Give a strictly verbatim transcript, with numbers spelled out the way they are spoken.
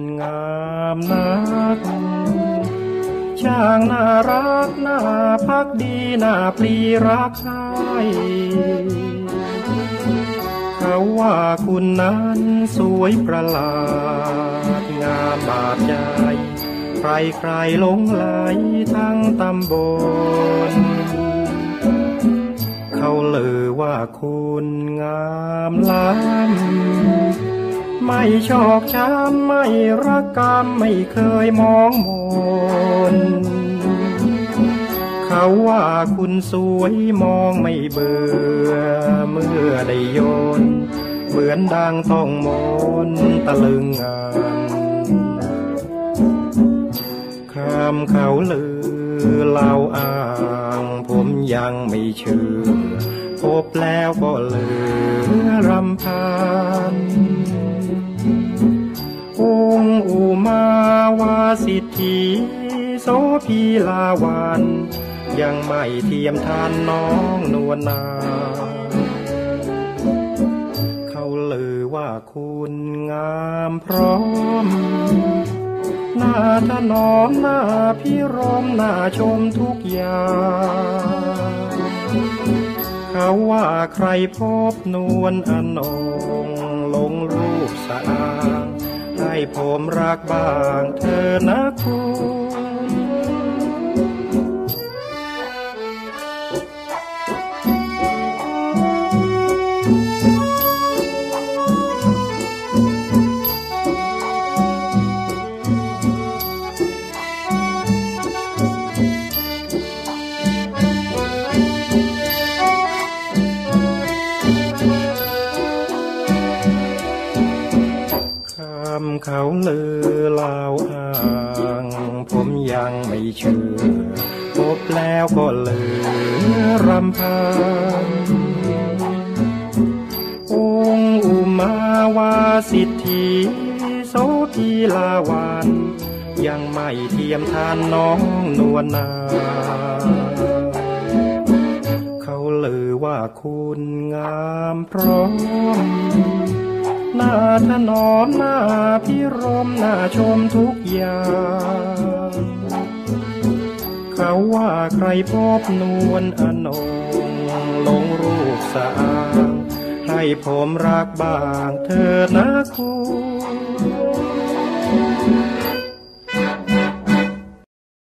งามนักช่างน่ารักน่าพักดีน่าปรีรักใครเขาว่าคุณนั้นสวยประหลาดงามบาดใจใครใครหลงไหลทั้งตำบลเขาลือว่าคุณงามล้ำไม่ชอกช้ำไม่รักกรรมไม่เคยมองมนเขาว่าคุณสวยมองไม่เบื่อเมื่อได้โยนเหมือนดังต้องมนตะลึงอ่านคำเขาลือเล่าอ้างผมยังไม่เชื่อพบแล้วก็เหลือรำพันองค์อุมาวาสิทธิโสพีลาวันยังไม่เทียมทานน้องนวลนาเขาลือว่าคุณงามพร้อมหน้าถนอมหน้าพิรมหน้าชมทุกอย่างเขาว่าใครพบนวลอนงลงรูปสะอางให้ผมรักบ้างเธอนะคุณเขาลือเล่าอ้างผมยังไม่เชื่อพบแล้วก็ลือรำพันองค์อุมาวาสิทธิโสพีลาวันยังไม่เทียมทานน้องนวลนาเขาลือว่าคุณงามพร้อมหน้าถนอมหน้าพิรมหน้าชมทุกอย่างเขาว่าใครพบนวลอนงลงรูปสะอางให้ผมรักบ้างเธอนะคุณ